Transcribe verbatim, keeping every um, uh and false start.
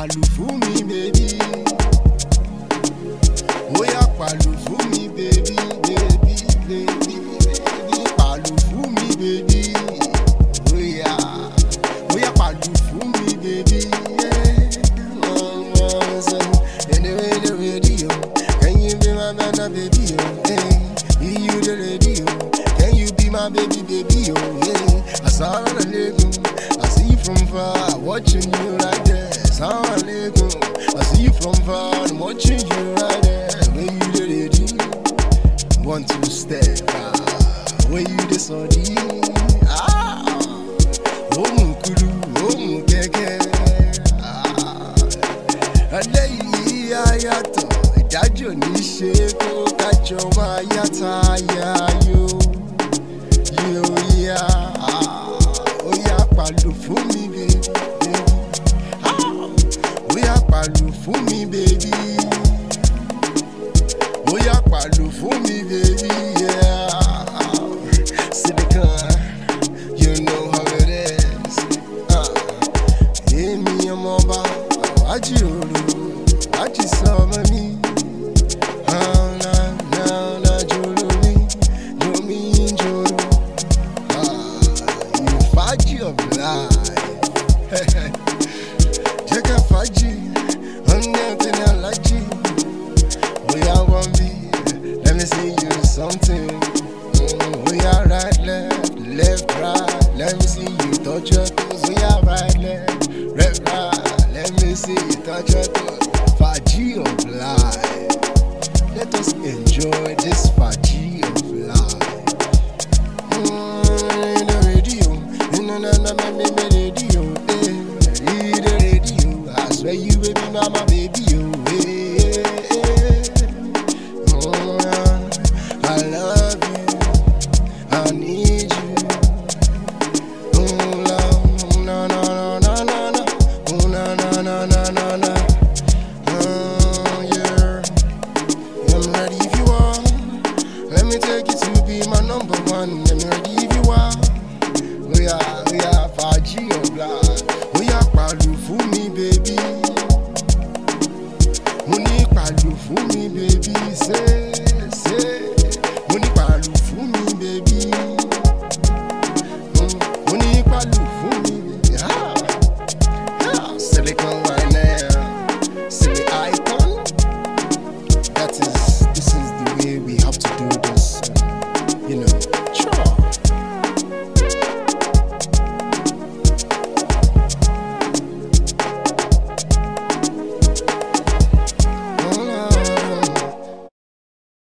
pàlù fún mi, baby. Oya pàlù fún mi, baby, baby, baby, baby. Pàlù fún mi, baby. Oya, oya pàlù fún mi, baby. In the radio, can you be my man, baby? Hey, you the radio, can you be my baby, baby? Oh, hey, assalamu alaikum. I see you from far, watching you right there. Assalamu alaikum. I see you from far, I'm watching you right there. Where you the radio, one two step. Ah, where you the sorry? Ah, oh mukulu, oh mukeke. Ah, alay ayato, idajo ni se ko kajo ma yata ya yo, yo ya. Ah, oya pàlù fún mi, baby, baby. Ah, oya pàlù fún mi, baby. Oya pàlù fún mi, baby. Yeah. Silicon, you know how it is. Ah, emi omoba, aji olu, aji sama mi. Ah, na na na jolo mi, jomi jolo. Ah, you faji of life. Jeka faji, nothing I like you. We are one B, let me see you something. Mm, we are right, left, left, right. Let me see you touch your toes. We are right, left, left, right. Let me see you touch your toes. Faji of life. Let us enjoy this Faji of life. Mm, in the radio, no, no, no, no, no, no, radio. Eh, in the radio, I swear you baby, mama, baby, oh, eh, eh. Oh, I love you, I need you. Oh, no, no, no, no, no, no. Oh, no, no, no, no, no, no. Oh, yeah. I'm ready if you are. Let me take you to be my number one. I'm ready if you are. We are, we are.